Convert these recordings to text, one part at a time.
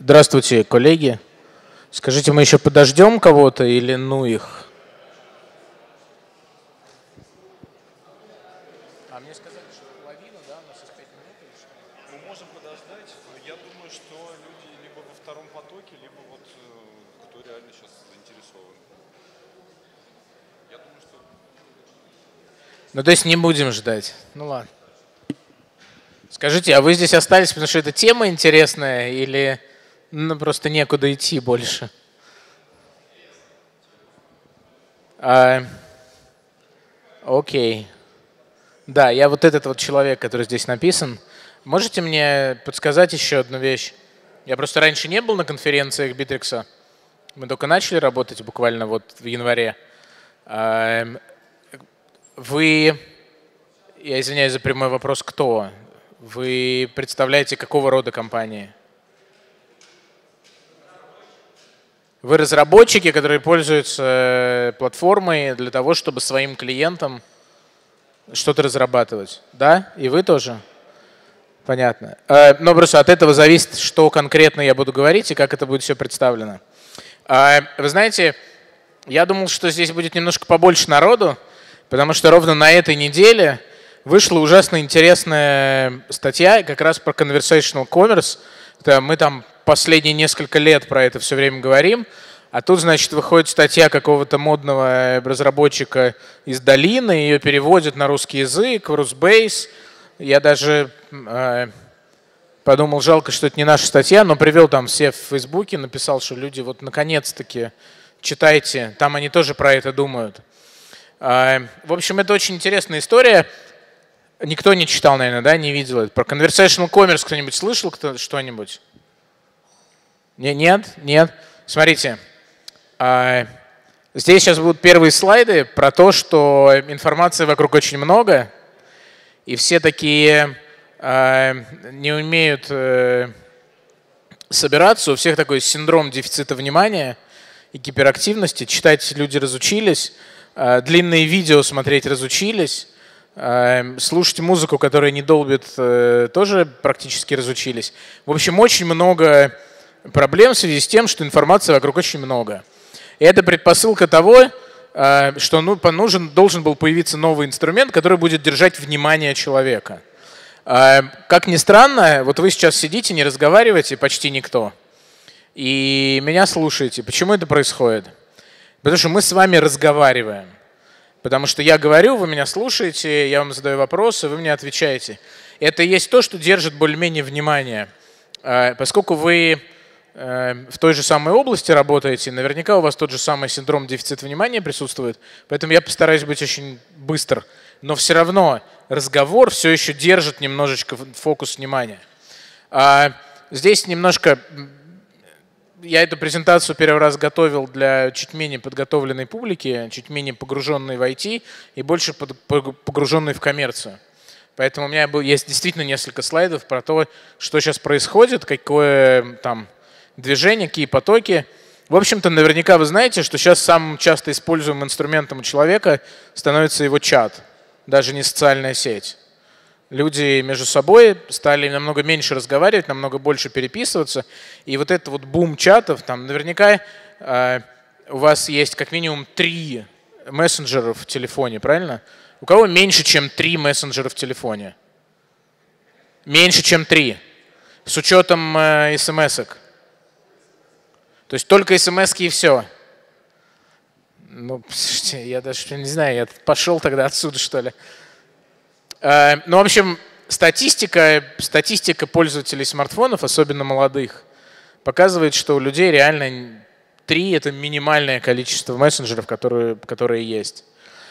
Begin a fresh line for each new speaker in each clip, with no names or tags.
Здравствуйте, коллеги. Скажите, мы еще подождем кого-то или ну их? А мне сказали, что половина, да, у нас есть 5 минут или что?
Мы можем подождать, но я думаю, что люди либо во втором потоке, либо вот кто реально сейчас заинтересован. Я думаю, что...
Ну, то есть не будем ждать. Ну ладно. Скажите, а вы здесь остались, потому что эта тема интересная или просто некуда идти больше? Окей. Да, я вот этот вот человек, который здесь написан. Можете мне подсказать еще одну вещь? Я просто раньше не был на конференциях Bittrex. Мы только начали работать буквально вот в январе. Вы, я извиняюсь за прямой вопрос, кто? Вы представляете какого рода компании? Вы разработчики, которые пользуются платформой для того, чтобы своим клиентам что-то разрабатывать. Да? И вы тоже? Понятно. Но просто от этого зависит, что конкретно я буду говорить и как это будет все представлено. Вы знаете, я думал, что здесь будет немножко побольше народу, потому что ровно на этой неделе вышла ужасно интересная статья как раз про conversational commerce. Мы там последние несколько лет про это все время говорим. А тут, значит, выходит статья какого-то модного разработчика из долины, ее переводят на русский язык, в Русбейс. Я даже подумал, жалко, что это не наша статья, но привел там все в Фейсбуке, написал, что люди вот наконец-таки читайте, там они тоже про это думают. В общем, это очень интересная история. Никто не читал, наверное, да, не видел это. Про conversational commerce кто-нибудь слышал что-нибудь? Нет? Нет? Смотрите, здесь сейчас будут первые слайды про то, что информации вокруг очень много, и все такие не умеют собираться, у всех такой синдром дефицита внимания и гиперактивности. Читать люди разучились, длинные видео смотреть разучились, слушать музыку, которая не долбит, тоже практически разучились. В общем, очень много проблем в связи с тем, что информации вокруг очень много. И это предпосылка того, что должен был появиться новый инструмент, который будет держать внимание человека. Как ни странно, вот вы сейчас сидите, не разговариваете, почти никто, и меня слушаете. Почему это происходит? Потому что мы с вами разговариваем. Потому что я говорю, вы меня слушаете, я вам задаю вопросы, вы мне отвечаете. Это и есть то, что держит более-менее внимание. Поскольку вы в той же самой области работаете, наверняка у вас тот же самый синдром дефицита внимания присутствует, поэтому я постараюсь быть очень быстр. Но все равно разговор все еще держит немножечко фокус внимания. Здесь немножко... Я эту презентацию первый раз готовил для чуть менее подготовленной публики, чуть менее погруженной в IT и больше погруженной в коммерцию. Поэтому у меня есть действительно несколько слайдов про то, что сейчас происходит, какое там движение, какие потоки. В общем-то, наверняка вы знаете, что сейчас самым часто используемым инструментом у человека становится его чат, даже не социальная сеть. Люди между собой стали намного меньше разговаривать, намного больше переписываться. И вот этот вот бум чатов, там наверняка у вас есть как минимум 3 мессенджера в телефоне, правильно? У кого меньше, чем 3 мессенджера в телефоне? Меньше, чем 3. С учетом смс-ок. То есть только смс-ки и все. Ну, слушайте, я даже не знаю, я пошел тогда отсюда, что ли. Ну, в общем, статистика пользователей смартфонов, особенно молодых, показывает, что у людей реально 3 – это минимальное количество мессенджеров, которые есть.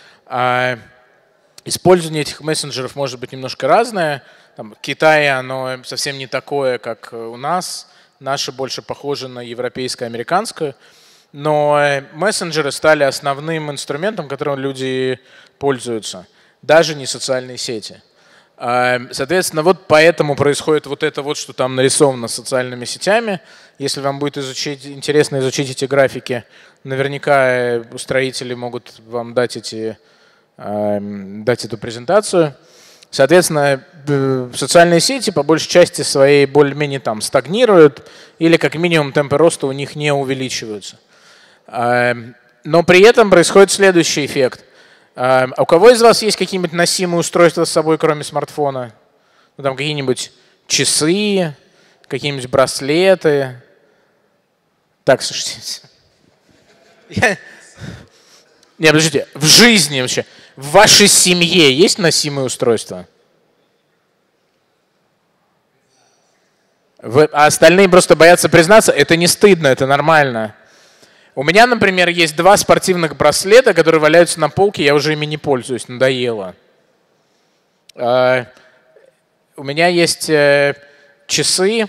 Использование этих мессенджеров может быть немножко разное. Там, в Китае оно совсем не такое, как у нас. Наше больше похоже на европейское, американское. Но мессенджеры стали основным инструментом, которым люди пользуются. Даже не социальные сети. Соответственно, вот поэтому происходит вот это вот, что там нарисовано социальными сетями. Если вам будет интересно изучить эти графики, наверняка устроители могут вам дать эту презентацию. Соответственно, социальные сети по большей части своей более-менее там стагнируют или как минимум темпы роста у них не увеличиваются. Но при этом происходит следующий эффект. А у кого из вас есть какие-нибудь носимые устройства с собой, кроме смартфона? Ну, там какие-нибудь часы, какие-нибудь браслеты. Так, слушайте. Не, подождите, в жизни вообще, в вашей семье есть носимые устройства? А остальные просто боятся признаться, это не стыдно, это нормально. У меня, например, есть 2 спортивных браслета, которые валяются на полке, я уже ими не пользуюсь, надоело. У меня есть часы,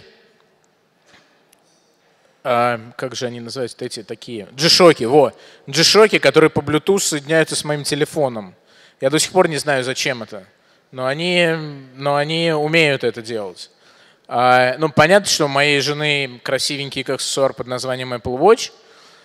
как же они называются, эти такие, G-Shock, G-Shock, которые по Bluetooth соединяются с моим телефоном. Я до сих пор не знаю, зачем это, но они умеют это делать. Ну, понятно, что у моей жены красивенький аксессуар под названием Apple Watch.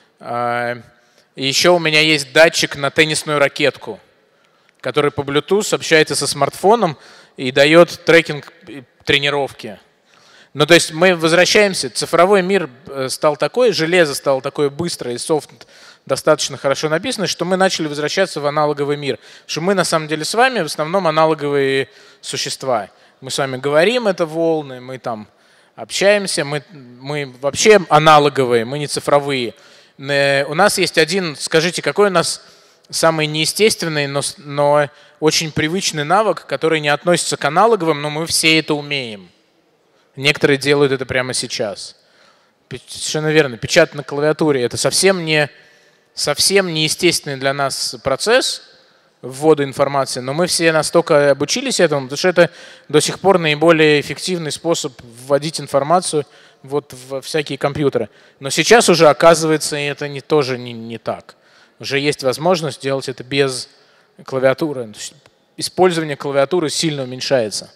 И еще у меня есть датчик на теннисную ракетку, который по Bluetooth общается со смартфоном и дает трекинг тренировки. Ну, то есть мы возвращаемся, цифровой мир стал такой, железо стало такое быстрое, и софт достаточно хорошо написано, что мы начали возвращаться в аналоговый мир. Потому что мы на самом деле с вами в основном аналоговые существа. Мы с вами говорим, это волны, мы там общаемся, мы вообще аналоговые, мы не цифровые. У нас есть один, скажите, какой у нас самый неестественный, но очень привычный навык, который не относится к аналоговым, но мы все это умеем. Некоторые делают это прямо сейчас. Совершенно верно. Печатать на клавиатуре – это совсем неестественный для нас процесс ввода информации, но мы все настолько обучились этому, потому что это до сих пор наиболее эффективный способ вводить информацию вот в всякие компьютеры. Но сейчас уже, оказывается, это тоже не так. Уже есть возможность делать это без клавиатуры. То есть использование клавиатуры сильно уменьшается.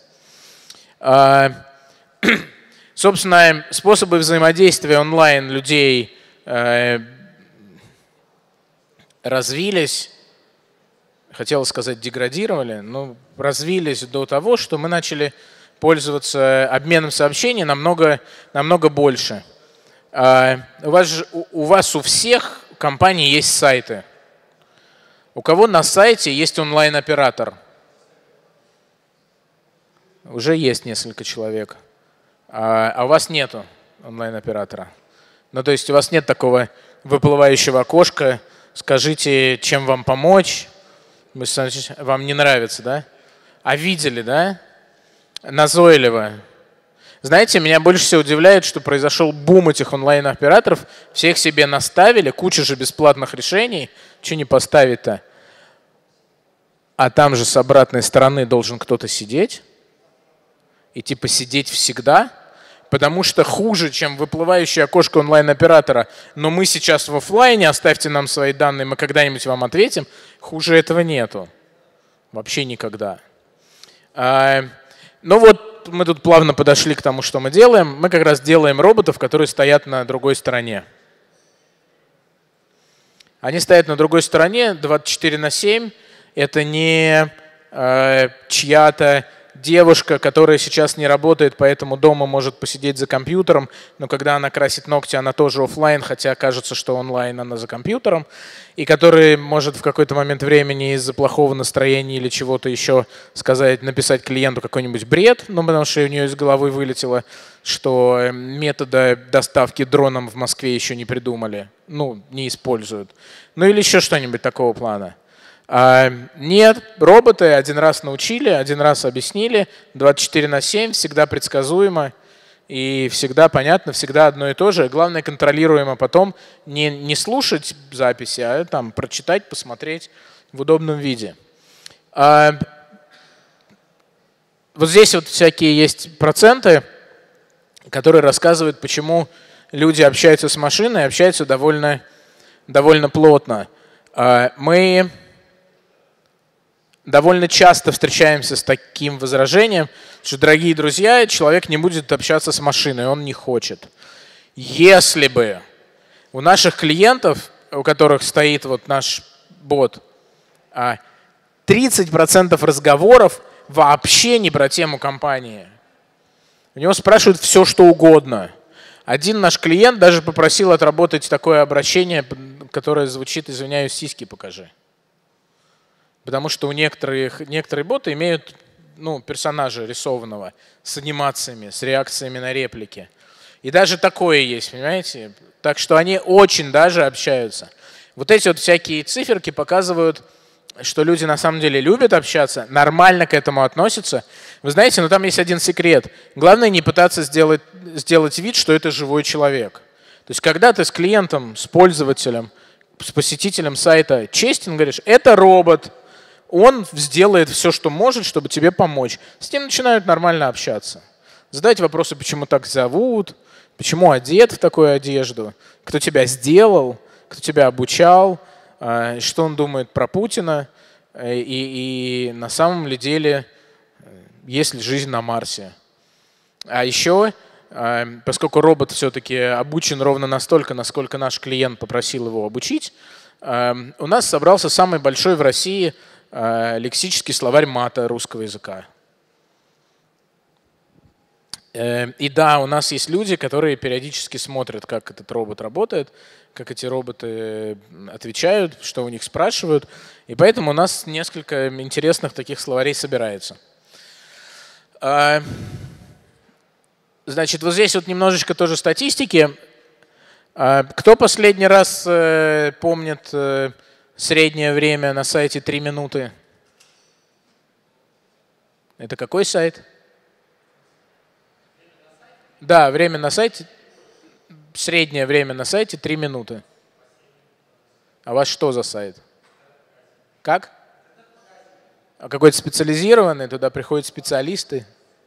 Собственно, способы взаимодействия онлайн людей развились, хотел сказать деградировали, но развились до того, что мы начали пользоваться обменом сообщений намного больше. У вас у всех компаний есть сайты. У кого на сайте есть онлайн-оператор? Уже есть несколько человек. А у вас нету онлайн-оператора. Ну, то есть у вас нет такого выплывающего окошка, скажите, чем вам помочь. Вам не нравится, да? А видели, да? Назойливо. Знаете, меня больше всего удивляет, что произошел бум этих онлайн-операторов. Всех себе наставили, куча же бесплатных решений. Что не поставить-то? А там же с обратной стороны должен кто-то сидеть. И типа сидеть всегда. Потому что хуже, чем выплывающее окошко онлайн-оператора, но мы сейчас в офлайне, оставьте нам свои данные, мы когда-нибудь вам ответим, хуже этого нету. Вообще никогда. Ну вот мы тут плавно подошли к тому, что мы делаем. Мы как раз делаем роботов, которые стоят на другой стороне. Они стоят на другой стороне 24/7. Это не чья-то девушка, которая сейчас не работает, поэтому дома может посидеть за компьютером, но когда она красит ногти, она тоже офлайн, хотя кажется, что онлайн она за компьютером, и который может в какой-то момент времени из-за плохого настроения или чего-то еще написать клиенту какой-нибудь бред, ну, потому что у нее из головы вылетело, что метода доставки дроном в Москве еще не придумали, ну, не используют. Ну или еще что-нибудь такого плана. Нет, роботы один раз научили, один раз объяснили, 24/7, всегда предсказуемо и всегда понятно, всегда одно и то же. Главное, контролируемо потом не слушать записи, а там прочитать, посмотреть в удобном виде. Вот здесь вот всякие есть проценты, которые рассказывают, почему люди общаются с машиной, общаются довольно плотно. Мы довольно часто встречаемся с таким возражением, что, дорогие друзья, человек не будет общаться с машиной, он не хочет. Если бы у наших клиентов, у которых стоит вот наш бот, 30% разговоров вообще не про тему компании. У него спрашивают все, что угодно. Один наш клиент даже попросил отработать такое обращение, которое звучит: «Извиняюсь, сиськи покажи». Потому что некоторые боты имеют персонажа рисованного с анимациями, с реакциями на реплики. И даже такое есть, понимаете? Так что они очень даже общаются. Вот эти вот всякие циферки показывают, что люди на самом деле любят общаться, нормально к этому относятся. Вы знаете, но там есть один секрет. Главное не пытаться сделать вид, что это живой человек. То есть когда ты с клиентом, с пользователем, с посетителем сайта честен, говоришь: это робот, он сделает все, что может, чтобы тебе помочь. С ним начинают нормально общаться. Задать вопросы: почему так зовут, почему одет в такую одежду, кто тебя сделал, кто тебя обучал, что он думает про Путина, и на самом ли деле есть ли жизнь на Марсе. А еще, поскольку робот все-таки обучен ровно настолько, насколько наш клиент попросил его обучить, у нас собрался самый большой в России лексический словарь мата русского языка. И да, у нас есть люди, которые периодически смотрят, как этот робот работает, как эти роботы отвечают, что у них спрашивают. И поэтому у нас несколько интересных таких словарей собирается. Значит, вот здесь вот немножечко тоже статистики. Кто последний раз помнит среднее время на сайте 3 минуты? Это какой сайт? Да, время на сайте, среднее время на сайте 3 минуты. А у вас что за сайт? Как? А какой-то специализированный, туда приходят специалисты?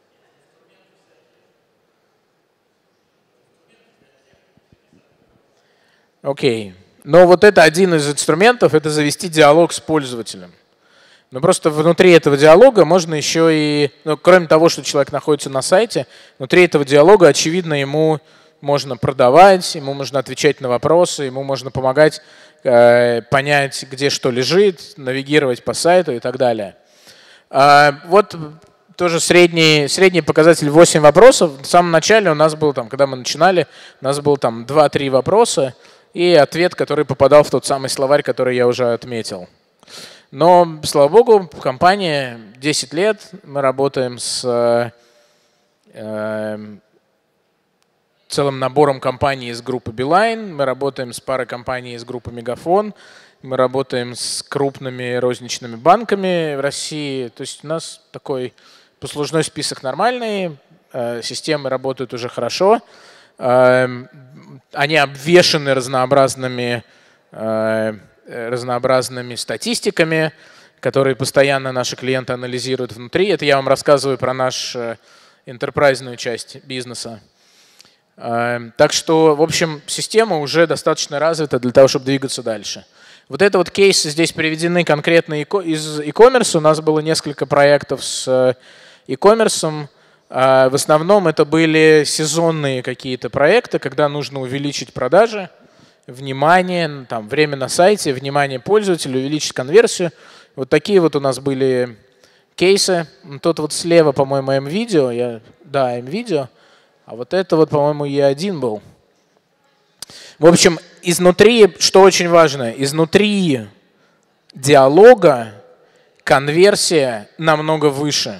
Окей. Но вот это один из инструментов, это завести диалог с пользователем. Но просто внутри этого диалога можно еще и, кроме того, что человек находится на сайте, внутри этого диалога, очевидно, ему можно продавать, ему можно отвечать на вопросы, ему можно помогать понять, где что лежит, навигировать по сайту и так далее. Вот тоже средний показатель 8 вопросов. В самом начале у нас был, когда мы начинали, у нас был 2-3 вопроса и ответ, который попадал в тот самый словарь, который я уже отметил. Но, слава богу, компания 10 лет, мы работаем с целым набором компаний из группы Beeline, мы работаем с парой компаний из группы Мегафон, мы работаем с крупными розничными банками в России. То есть у нас такой послужной список нормальный, системы работают уже хорошо, они обвешаны разнообразными статистиками, которые постоянно наши клиенты анализируют внутри. Это я вам рассказываю про нашу энтерпрайзную часть бизнеса. Так что, в общем, система уже достаточно развита для того, чтобы двигаться дальше. Вот это вот кейсы здесь приведены конкретно из e-commerce. У нас было несколько проектов с e-commerce. В основном это были сезонные какие-то проекты, когда нужно увеличить продажи, внимание, время на сайте, внимание пользователя, увеличить конверсию. Вот такие вот у нас были кейсы. Тут вот слева, по-моему, M-видео. Да, M-видео. А вот это вот, по-моему, E1 был. В общем, изнутри, что очень важно, изнутри диалога конверсия намного выше.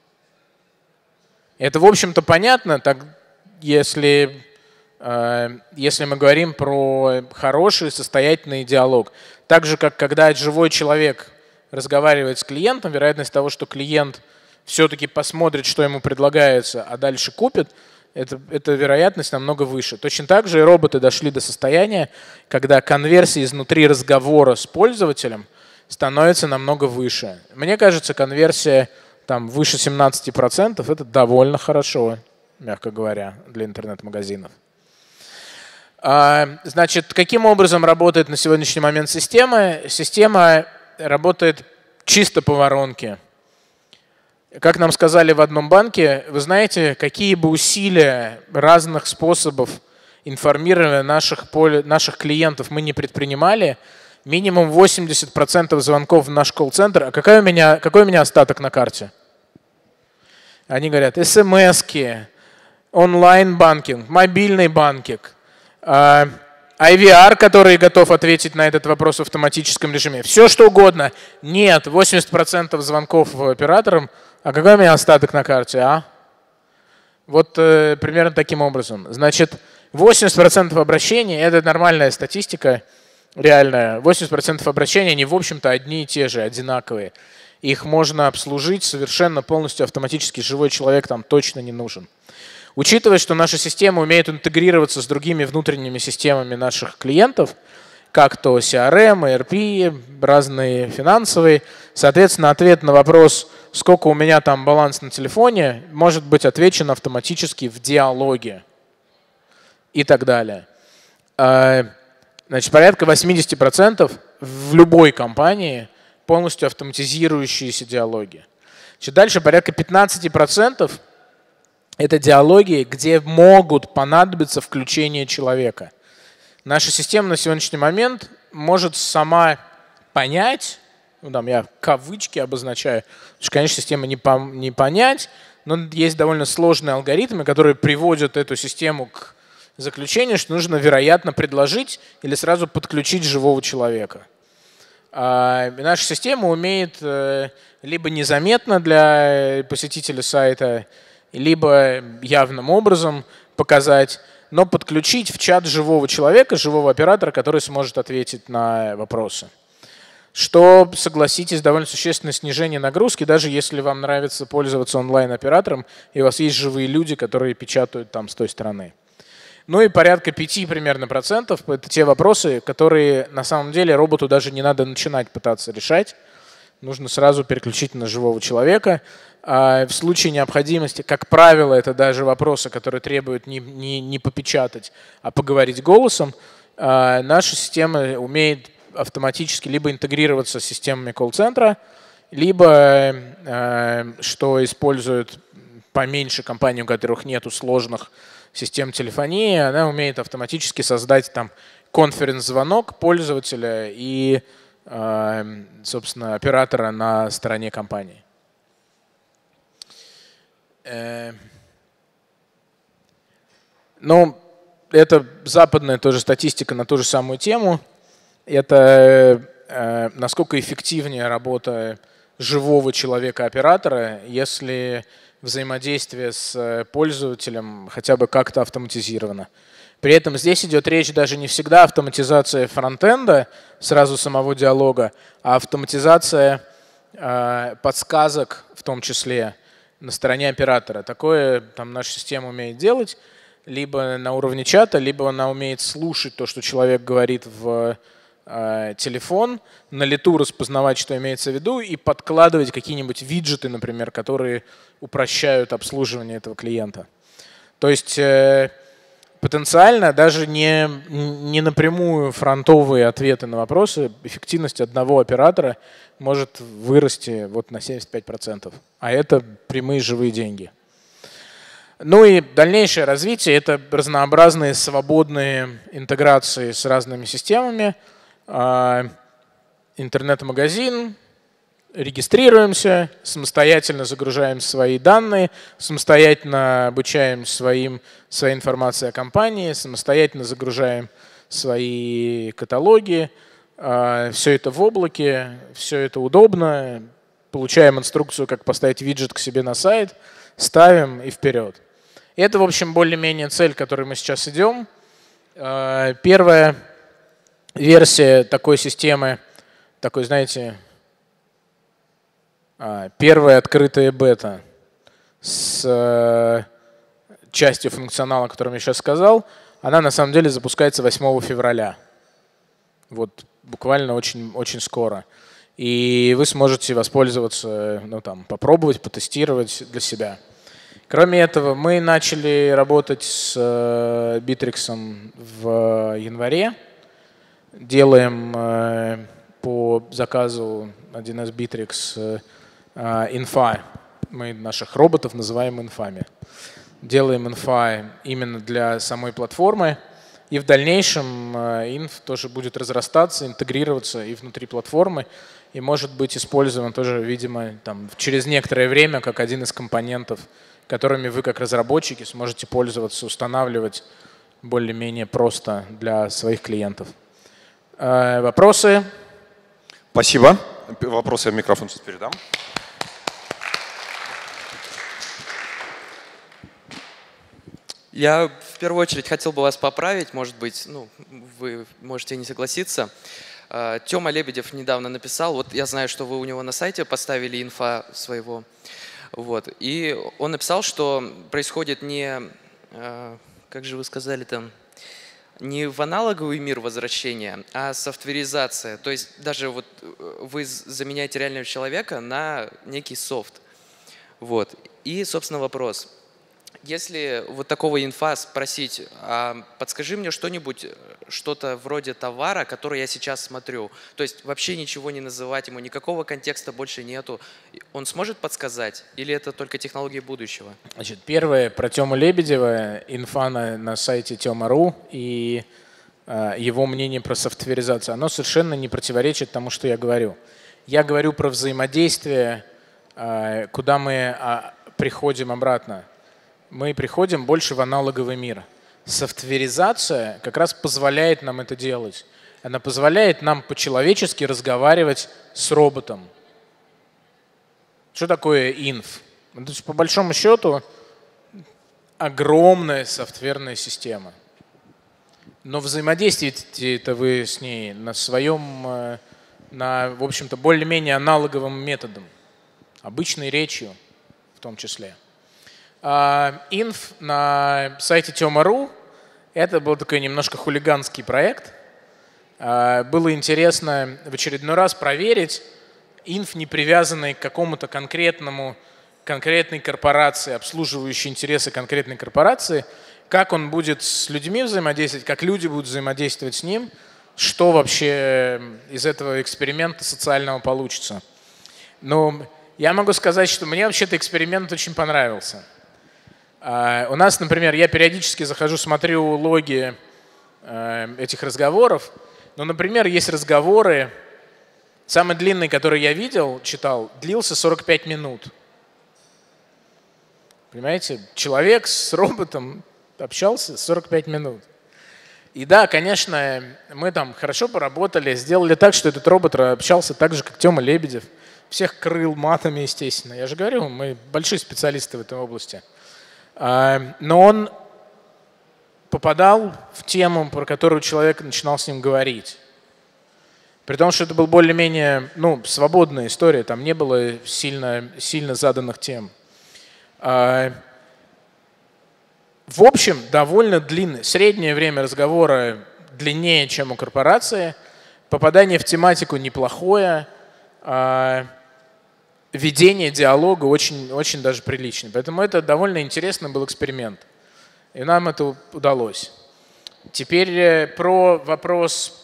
Это, в общем-то, понятно, если мы говорим про хороший, состоятельный диалог. Так же, как когда живой человек разговаривает с клиентом, вероятность того, что клиент все-таки посмотрит, что ему предлагается, а дальше купит, эта вероятность намного выше. Точно так же и роботы дошли до состояния, когда конверсия изнутри разговора с пользователем становится намного выше. Мне кажется, конверсия выше 17% – это довольно хорошо, мягко говоря, для интернет-магазинов. Значит, каким образом работает на сегодняшний момент система? Система работает чисто по воронке. Как нам сказали в одном банке, вы знаете, какие бы усилия разных способов информирования наших клиентов мы не предпринимали, минимум 80% звонков в наш колл-центр. А какой у меня остаток на карте? Они говорят смс-ки, онлайн-банкинг, мобильный банкинг, IVR, который готов ответить на этот вопрос в автоматическом режиме. Все что угодно. Нет, 80% звонков операторам. А какой у меня остаток на карте, а? Вот примерно таким образом. Значит, 80% обращений – это нормальная статистика, реальная. 80% обращений, они, в общем-то, одни и те же, одинаковые. Их можно обслужить совершенно полностью автоматически. Живой человек там точно не нужен. Учитывая, что наша система умеет интегрироваться с другими внутренними системами наших клиентов, как то CRM, ERP, разные финансовые, соответственно, ответ на вопрос, сколько у меня там баланс на телефоне, может быть отвечен автоматически в диалоге и так далее. Значит, порядка 80% в любой компании полностью автоматизирующиеся диалоги. Значит, дальше порядка 15% это диалоги, где могут понадобиться включение человека. Наша система на сегодняшний момент может сама понять, ну, там я кавычки обозначаю, потому что, конечно, система не понять, но есть довольно сложные алгоритмы, которые приводят эту систему к заключению, что нужно, вероятно, предложить или сразу подключить живого человека. Наша система умеет либо незаметно для посетителя сайта, либо явным образом показать, но подключить в чат живого человека, живого оператора, который сможет ответить на вопросы. Что, согласитесь, довольно существенное снижение нагрузки, даже если вам нравится пользоваться онлайн-оператором, и у вас есть живые люди, которые печатают там с той стороны. Ну и порядка 5 примерно процентов – это те вопросы, которые на самом деле роботу даже не надо начинать пытаться решать. Нужно сразу переключить на живого человека. А в случае необходимости, как правило, это даже вопросы, которые требуют не попечатать, а поговорить голосом. Наша система умеет автоматически либо интегрироваться с системами колл-центра, либо, что используют поменьше компаний, у которых нет сложных систем телефонии, она умеет автоматически создать там конференц-звонок пользователя и, собственно, оператора на стороне компании. Ну, это западная тоже статистика на ту же самую тему. Это насколько эффективнее работа живого человека-оператора, если взаимодействие с пользователем хотя бы как-то автоматизировано. При этом здесь идет речь даже не всегда автоматизация фронтенда, сразу самого диалога, а автоматизация подсказок в том числе на стороне оператора. Такое там наша система умеет делать либо на уровне чата, либо она умеет слушать то, что человек говорит в телефон, на лету распознавать, что имеется в виду, и подкладывать какие-нибудь виджеты, например, которые упрощают обслуживание этого клиента. То есть потенциально даже не напрямую фронтовые ответы на вопросы, эффективность одного оператора может вырасти вот на 75%. А это прямые живые деньги. Ну и дальнейшее развитие – это разнообразные свободные интеграции с разными системами. Интернет-магазин, регистрируемся, самостоятельно загружаем свои данные, самостоятельно обучаем своей информации о компании, самостоятельно загружаем свои каталоги. Все это в облаке, все это удобно. Получаем инструкцию, как поставить виджет к себе на сайт, ставим и вперед. И это, в общем, более-менее цель, к которой мы сейчас идем. Первая версия такой системы, такой, знаете, первая открытая бета с частью функционала, о котором я сейчас сказал, она на самом деле запускается 8 февраля. Вот буквально очень, очень скоро. И вы сможете воспользоваться, ну, там, попробовать, потестировать для себя. Кроме этого, мы начали работать с Bittrex в январе. Делаем по заказу 1С Bittrex инфа. Мы наших роботов называем инфами. Делаем инфа именно для самой платформы. И в дальнейшем инф тоже будет разрастаться, интегрироваться и внутри платформы, и может быть использован тоже, видимо, там, через некоторое время как один из компонентов, которыми вы как разработчики сможете пользоваться, устанавливать более-менее просто для своих клиентов. Вопросы?
Спасибо. Вопросы я микрофон сейчас передам.
Я в первую очередь хотел бы вас поправить, может быть, ну, вы можете не согласиться. Тёма Лебедев недавно написал, вот я знаю, что вы у него на сайте поставили инфа своего, вот, и он написал, что происходит не, как же вы сказали там, не в аналоговый мир возвращения, а софтверизация. То есть даже вот вы заменяете реального человека на некий софт. Вот. И, собственно, вопрос. Если вот такого инфа спросить, а подскажи мне что-нибудь, что-то вроде товара, который я сейчас смотрю, то есть вообще ничего не называть ему, никакого контекста больше нету, он сможет подсказать или это только технологии будущего?
Значит, первое про Тему Лебедева, инфа на сайте Тема.ру и его мнение про софтверизацию, оно совершенно не противоречит тому, что я говорю. Я говорю про взаимодействие, куда мы приходим обратно. Мы приходим больше в аналоговый мир. Софтверизация как раз позволяет нам это делать. Она позволяет нам по-человечески разговаривать с роботом. Что такое инф? То есть, по большому счету, огромная софтверная система. Но взаимодействуете-то вы с ней на своем, в общем-то, более-менее аналоговым методом. Обычной речью в том числе. Инф на сайте Тема.ру — это был такой немножко хулиганский проект. Было интересно в очередной раз проверить инф, не привязанный к какому-то конкретной корпорации, обслуживающей интересы конкретной корпорации, как он будет с людьми взаимодействовать, как люди будут взаимодействовать с ним, что вообще из этого эксперимента социального получится. Но я могу сказать, что мне вообще-то эксперимент очень понравился. У нас, например, я периодически захожу, смотрю логи этих разговоров. Но, например, есть разговоры, самый длинный, который я видел, читал, длился 45 минут. Понимаете, человек с роботом общался 45 минут. И да, конечно, мы там хорошо поработали, сделали так, что этот робот общался так же, как Тёма Лебедев. Всех крыл матами, естественно. Я же говорю, мы большие специалисты в этой области. Но он попадал в тему, про которую человек начинал с ним говорить. При том, что это была более-менее свободная история, там не было сильно заданных тем. В общем, довольно длинное. Среднее время разговора длиннее, чем у корпорации. Попадание в тематику неплохое. Ведение диалога очень даже приличное. Поэтому это довольно интересный был эксперимент. И нам это удалось. Теперь про вопрос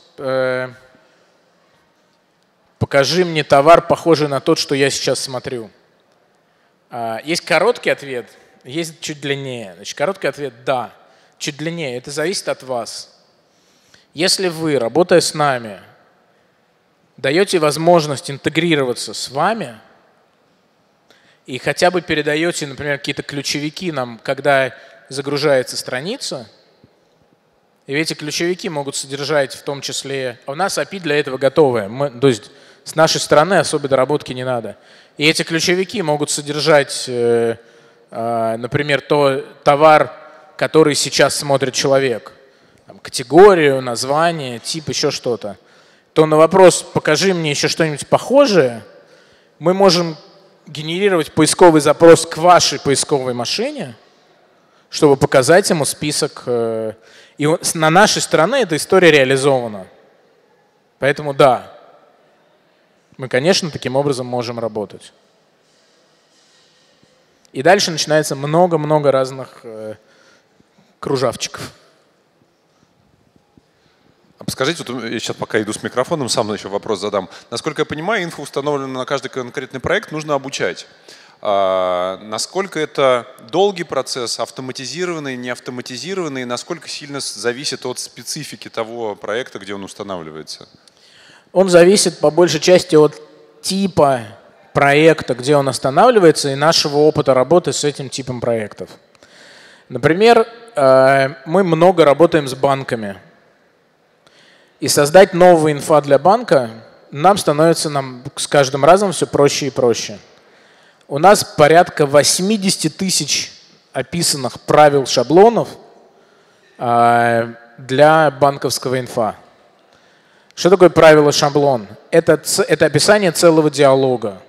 «покажи мне товар, похожий на тот, что я сейчас смотрю». Есть короткий ответ, есть чуть длиннее. Значит, короткий ответ – да, чуть длиннее. Это зависит от вас. Если вы, работая с нами, даете возможность интегрироваться с вами и хотя бы передаете, например, какие-то ключевики нам, когда загружается страница, и эти ключевики могут содержать в том числе… У нас API для этого готовое. То есть с нашей стороны особой доработки не надо. И эти ключевики могут содержать, например, товар, который сейчас смотрит человек. Там, категорию, название, тип, еще что-то. То на вопрос «покажи мне еще что-нибудь похожее» мы можем генерировать поисковый запрос к вашей поисковой машине, чтобы показать ему список. И на нашей стороне эта история реализована. Поэтому да, мы, конечно, таким образом можем работать. И дальше начинается много-много разных кружавчиков.
Скажите, вот я сейчас пока иду с микрофоном, сам еще вопрос задам. Насколько я понимаю, инфу, установленную на каждый конкретный проект, нужно обучать. Насколько это долгий процесс, автоматизированный, не автоматизированный, насколько сильно зависит от специфики того проекта, где он устанавливается?
Он зависит по большей части от типа проекта, где он останавливается, и нашего опыта работы с этим типом проектов. Например, мы много работаем с банками. И создать новую инфа для банка нам становится с каждым разом все проще и проще. У нас порядка 80 тысяч описанных правил шаблонов для банковского инфа. Что такое правило шаблон? Это описание целого диалога.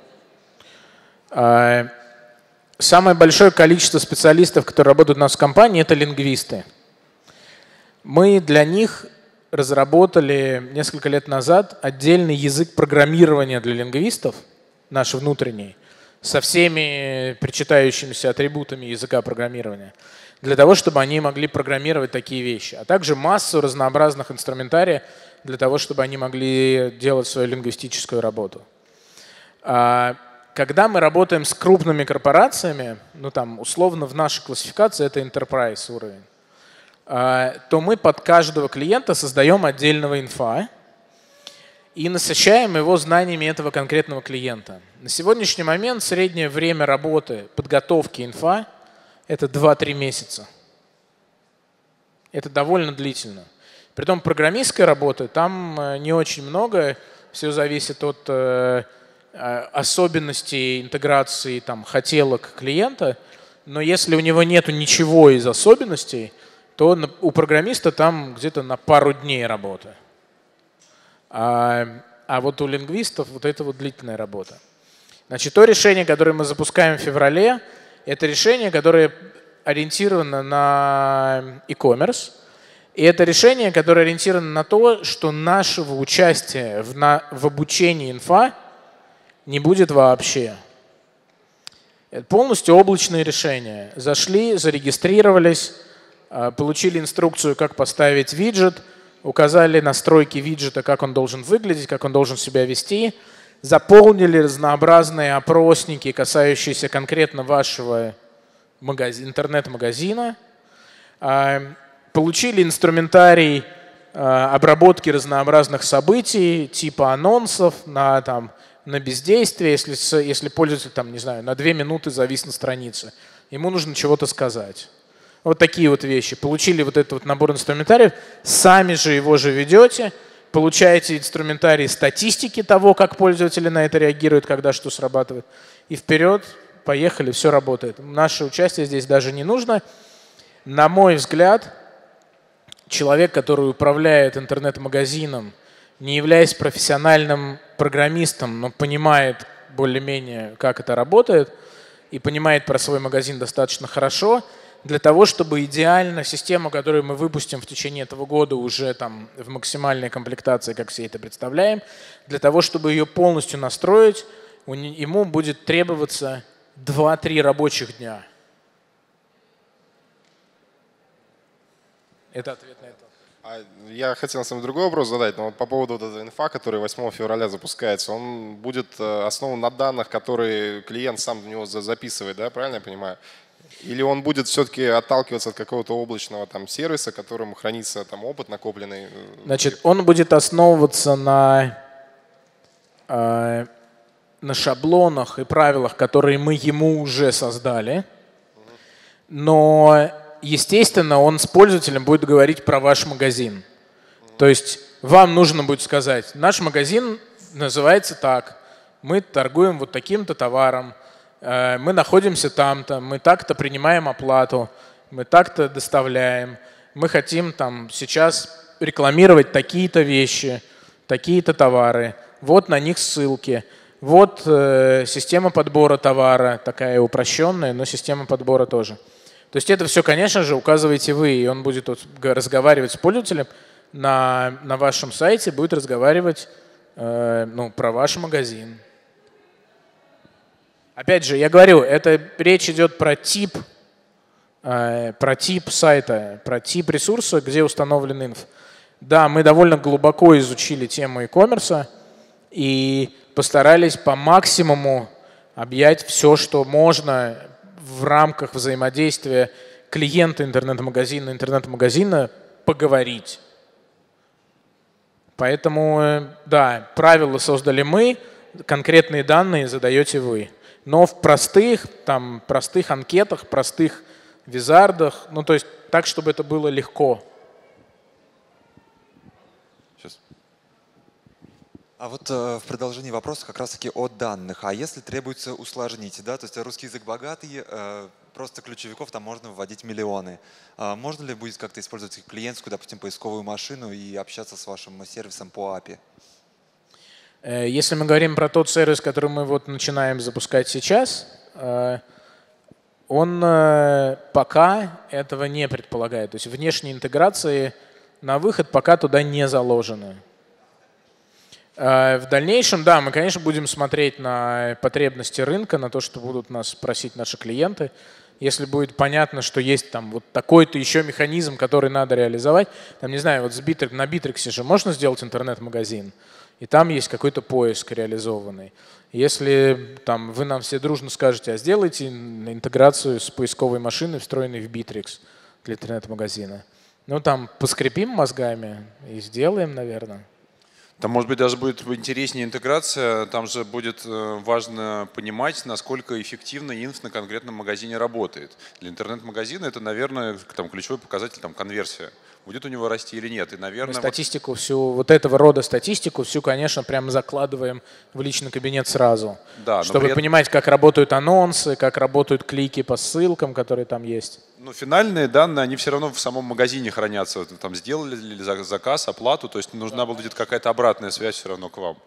Самое большое количество специалистов, которые работают у нас в компании, это лингвисты. Мы для них разработали несколько лет назад отдельный язык программирования для лингвистов, наш внутренний, со всеми причитающимися атрибутами языка программирования, для того, чтобы они могли программировать такие вещи, а также массу разнообразных инструментариев для того, чтобы они могли делать свою лингвистическую работу. Когда мы работаем с крупными корпорациями, ну там условно в нашей классификации это enterprise уровень, то мы под каждого клиента создаем отдельного инфа и насыщаем его знаниями этого конкретного клиента. На сегодняшний момент среднее время работы, подготовки инфа – это 2-3 месяца. Это довольно длительно. Притом программистской работы там не очень много, все зависит от особенностей интеграции хотелок клиента, но если у него нет ничего из особенностей, то у программиста там где-то на пару дней работы. А вот у лингвистов вот это вот длительная работа. Значит, то решение, которое мы запускаем в феврале, это решение, которое ориентировано на e-commerce. И это решение, которое ориентировано на то, что нашего участия в обучении инфа не будет вообще. Это полностью облачные решения. Зашли, зарегистрировались, получили инструкцию, как поставить виджет, указали настройки виджета, как он должен выглядеть, как он должен себя вести, заполнили разнообразные опросники, касающиеся конкретно вашего интернет-магазина, получили инструментарий обработки разнообразных событий, типа анонсов на бездействие, если пользователь, не знаю, на 2 минуты завис на странице. Ему нужно чего-то сказать. Вот такие вот вещи. Получили вот этот вот набор инструментариев, сами же его же ведете, получаете инструментарий статистики того, как пользователи на это реагируют, когда что срабатывает. И вперед, поехали, все работает. Наше участие здесь даже не нужно. На мой взгляд, человек, который управляет интернет-магазином, не являясь профессиональным программистом, но понимает более-менее, как это работает, и понимает про свой магазин достаточно хорошо, для того, чтобы идеально систему, которую мы выпустим в течение этого года уже в максимальной комплектации, как все это представляем, для того, чтобы ее полностью настроить, ему будет требоваться 2-3 рабочих дня. Это ответ на это.
Я хотел на самом деле другой вопрос задать, но по поводу вот этого инфа, который 8 февраля запускается, он будет основан на данных, которые клиент сам в него записывает, да, правильно я понимаю? Или он будет все-таки отталкиваться от какого-то облачного сервиса, которым хранится опыт накопленный?
Значит, он будет основываться на шаблонах и правилах, которые мы ему уже создали, но, естественно, он с пользователем будет говорить про ваш магазин. То есть вам нужно будет сказать, наш магазин называется так, мы торгуем вот таким-то товаром, мы находимся там-то, мы так-то принимаем оплату, мы так-то доставляем, мы хотим сейчас рекламировать такие-то вещи, такие-то товары, вот на них ссылки, вот система подбора товара, такая упрощенная, но система подбора тоже. То есть это все, конечно же, указываете вы, и он будет разговаривать с пользователем на вашем сайте, будет разговаривать про ваш магазин. Опять же, я говорю, речь идет про тип сайта, про тип ресурса, где установлен инф. Да, мы довольно глубоко изучили тему e-commerce и постарались по максимуму объять все, что можно в рамках взаимодействия клиента интернет-магазина поговорить. Поэтому, да, правила создали мы, конкретные данные задаете вы. Но в простых анкетах, простых визардах, ну то есть так, чтобы это было легко.
Сейчас. А вот в продолжении вопроса как раз-таки о данных. А если требуется усложнить, да, то есть русский язык богатый, просто ключевиков там можно вводить миллионы. Можно ли будет как-то использовать клиентскую, допустим, поисковую машину и общаться с вашим сервисом по API?
Если мы говорим про тот сервис, который мы вот начинаем запускать сейчас, он пока этого не предполагает. То есть внешние интеграции на выход пока туда не заложены. В дальнейшем, да, мы, конечно, будем смотреть на потребности рынка, на то, что будут нас просить наши клиенты. Если будет понятно, что есть там вот такой-то еще механизм, который надо реализовать, там, не знаю, вот на Bittrex же можно сделать интернет-магазин, и там есть какой-то поиск реализованный. Если там вы нам все дружно скажете, а сделайте интеграцию с поисковой машиной, встроенной в Bittrex для интернет-магазина. Ну, там поскрипим мозгами и сделаем, наверное.
Там, может быть, даже будет интереснее интеграция. Там же будет важно понимать, насколько эффективно инф на конкретном магазине работает. Для интернет-магазина это, наверное, там, ключевой показатель конверсия. Будет у него расти или нет. И, наверное,
мы статистику всю, вот этого рода статистику всю, конечно, прямо закладываем в личный кабинет сразу.
Да,
чтобы понимать, как работают анонсы, как работают клики по ссылкам, которые там есть.
Но финальные данные, они все равно в самом магазине хранятся. Там сделали ли заказ, оплату, то есть нужна будет какая-то обратная связь все равно к вам.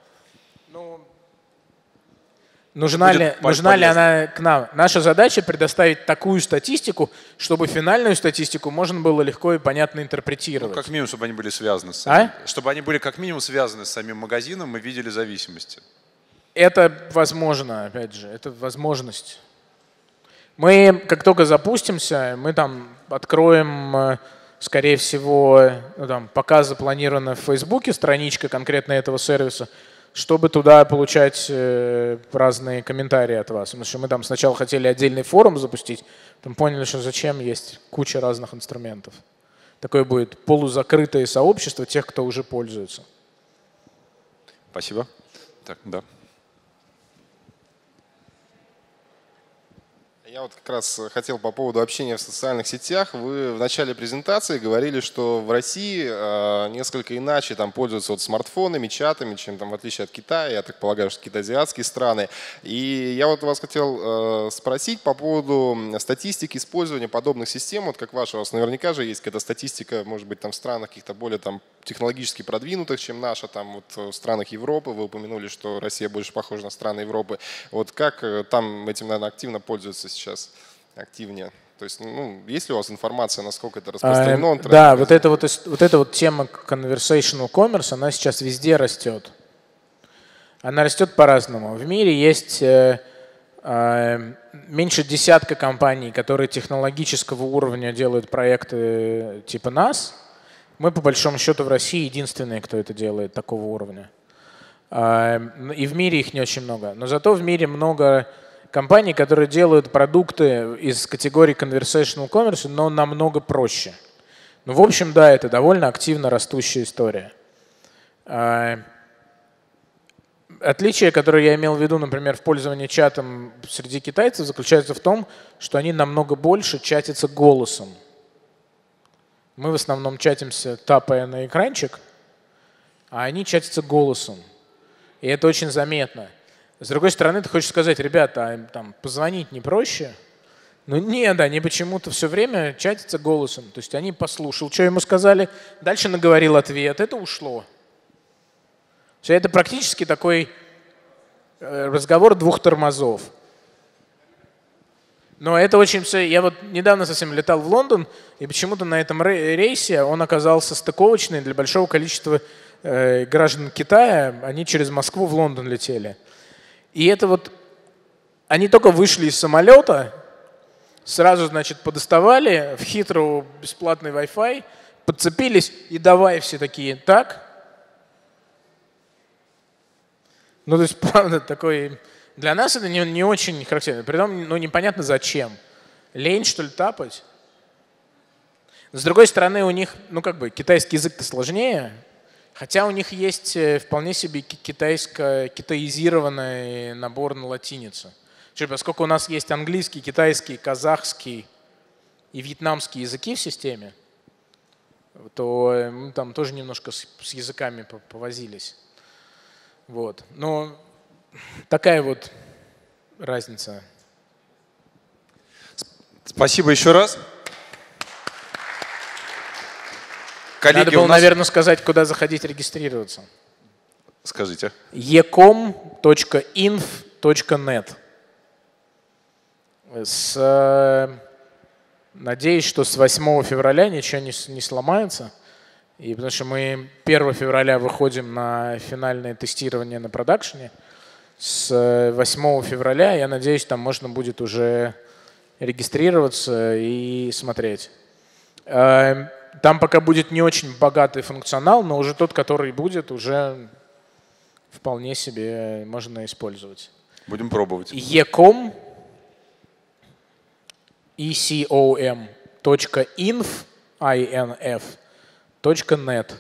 Нужна ли она к нам? Наша задача предоставить такую статистику, чтобы финальную статистику можно было легко и понятно интерпретировать.
Ну, как минимум, чтобы они были связаны с самим, чтобы они были как минимум связаны с самим магазином и видели зависимости.
Это возможно, опять же, это возможность. Мы, как только запустимся, мы там откроем, скорее всего, пока запланирована в Фейсбуке страничка конкретно этого сервиса, чтобы туда получать разные комментарии от вас. Потому что мы там сначала хотели отдельный форум запустить, потом поняли, что зачем, есть куча разных инструментов. Такое будет полузакрытое сообщество тех, кто уже пользуется.
Спасибо. Так, да.
Я вот как раз хотел по поводу общения в социальных сетях. Вы в начале презентации говорили, что в России несколько иначе там пользуются вот смартфонами, чатами, чем там в отличие от Китая. Я так полагаю, что какие-то азиатские страны. И я вот вас хотел спросить по поводу статистики использования подобных систем. Вот как ваша, у вас наверняка же есть какая-то статистика, может быть, там в странах каких-то более там технологически продвинутых, чем наша, там вот в странах Европы. Вы упомянули, что Россия больше похожа на страны Европы. Вот как там этим, наверное, активно пользуются сейчас активнее? То есть, есть ли у вас информация, насколько это распространено?
Да, вот эта вот тема conversational commerce, она сейчас везде растет. Она растет по-разному. В мире есть меньше десятка компаний, которые технологического уровня делают проекты типа нас. Мы, по большому счету, в России единственные, кто это делает такого уровня. И в мире их не очень много. Но зато в мире много компаний, которые делают продукты из категории conversational commerce, но намного проще. Ну, в общем, да, это довольно активно растущая история. Отличие, которое я имел в виду, например, в пользовании чатом среди китайцев, заключается в том, что они намного больше чатятся голосом. Мы в основном чатимся, тапая на экранчик, а они чатятся голосом. И это очень заметно. С другой стороны, ты хочешь сказать, ребята, а там позвонить не проще? Ну нет, они почему-то все время чатятся голосом. То есть они послушал, что ему сказали, дальше наговорил ответ, это ушло. Все это практически такой разговор двух тормозов. Но это очень все. Я вот недавно совсем летал в Лондон, и почему-то на этом рейсе он оказался стыковочный для большого количества граждан Китая. Они через Москву в Лондон летели. И это вот они только вышли из самолета, сразу, значит, подоставали в Хитроу бесплатный Wi-Fi, подцепились и давай все такие так. Ну, то есть, правда, такой Для нас это не очень характерно. Притом, ну, непонятно зачем. Лень, что ли, тапать? С другой стороны, у них, ну, как бы, китайский язык-то сложнее, хотя у них есть вполне себе китаизированный набор на латиницу. Поскольку у нас есть английский, китайский, казахский и вьетнамский языки в системе, то мы там тоже немножко с языками повозились. Вот. Но такая вот разница.
Спасибо еще раз. Коллеги,
Надо было, наверное, сказать, куда заходить регистрироваться.
Скажите.
ecom.inf.net. Надеюсь, что с 8 февраля ничего не сломается. И потому что мы 1 февраля выходим на финальное тестирование на продакшене. С 8 февраля, я надеюсь, там можно будет уже регистрироваться и смотреть. Там пока будет не очень богатый функционал, но уже тот, который будет, уже вполне себе можно использовать.
Будем пробовать.
ecom, ecom.inf.net.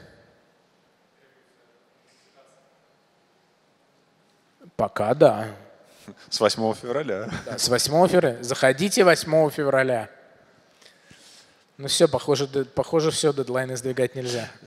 Пока да.
С 8 февраля.
Да, с 8 февраля. Заходите 8 февраля. Ну все, похоже, все, дедлайны сдвигать нельзя.